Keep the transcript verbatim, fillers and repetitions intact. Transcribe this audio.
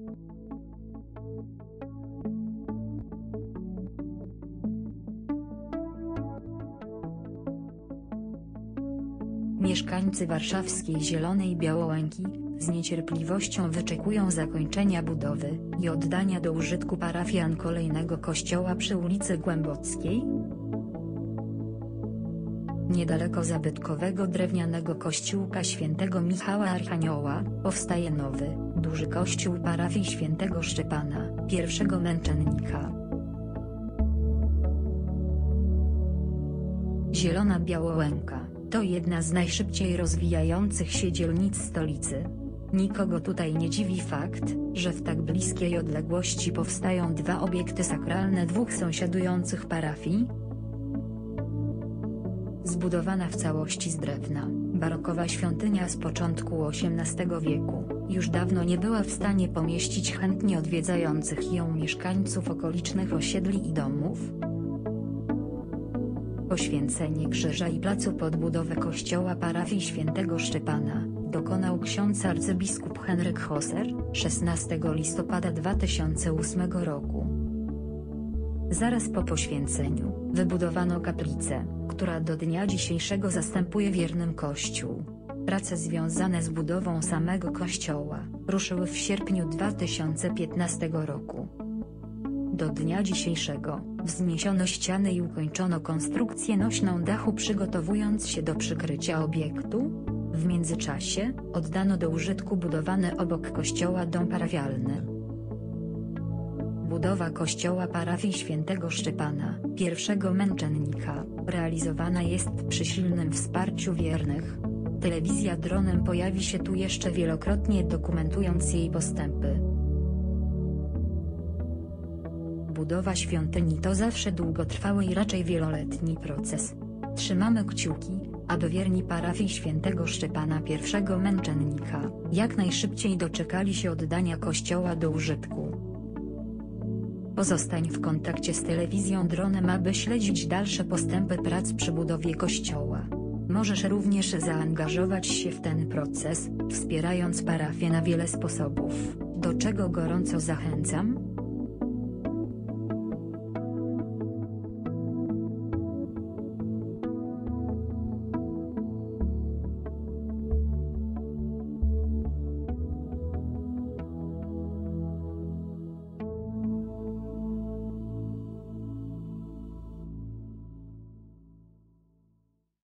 Mieszkańcy warszawskiej Zielonej Białołęki z niecierpliwością wyczekują zakończenia budowy i oddania do użytku parafian kolejnego kościoła przy ulicy Głębockiej. Niedaleko zabytkowego drewnianego kościółka świętego Michała Archanioła powstaje nowy, duży kościół parafii świętego Szczepana, pierwszego męczennika. Zielona Białołęka to jedna z najszybciej rozwijających się dzielnic stolicy. Nikogo tutaj nie dziwi fakt, że w tak bliskiej odległości powstają dwa obiekty sakralne dwóch sąsiadujących parafii. Zbudowana w całości z drewna, barokowa świątynia z początku osiemnastego wieku, już dawno nie była w stanie pomieścić chętnie odwiedzających ją mieszkańców okolicznych osiedli i domów. Poświęcenie krzyża i placu pod budowę kościoła parafii świętego Szczepana dokonał ksiądz arcybiskup Henryk Hosser, szesnastego listopada dwa tysiące ósmego roku. Zaraz po poświęceniu, wybudowano kaplicę, która do dnia dzisiejszego zastępuje wiernym kościół. Prace związane z budową samego kościoła ruszyły w sierpniu dwa tysiące piętnastego roku. Do dnia dzisiejszego wzniesiono ściany i ukończono konstrukcję nośną dachu, przygotowując się do przykrycia obiektu. W międzyczasie oddano do użytku budowany obok kościoła dom parafialny. Budowa kościoła parafii świętego Szczepana, pierwszego męczennika, realizowana jest przy silnym wsparciu wiernych. Telewizja dronem pojawi się tu jeszcze wielokrotnie, dokumentując jej postępy. Budowa świątyni to zawsze długotrwały i raczej wieloletni proces. Trzymamy kciuki, aby wierni parafii świętego Szczepana, pierwszego męczennika, jak najszybciej doczekali się oddania kościoła do użytku. Pozostań w kontakcie z telewizją dronem, aby śledzić dalsze postępy prac przy budowie kościoła. Możesz również zaangażować się w ten proces, wspierając parafię na wiele sposobów, do czego gorąco zachęcam.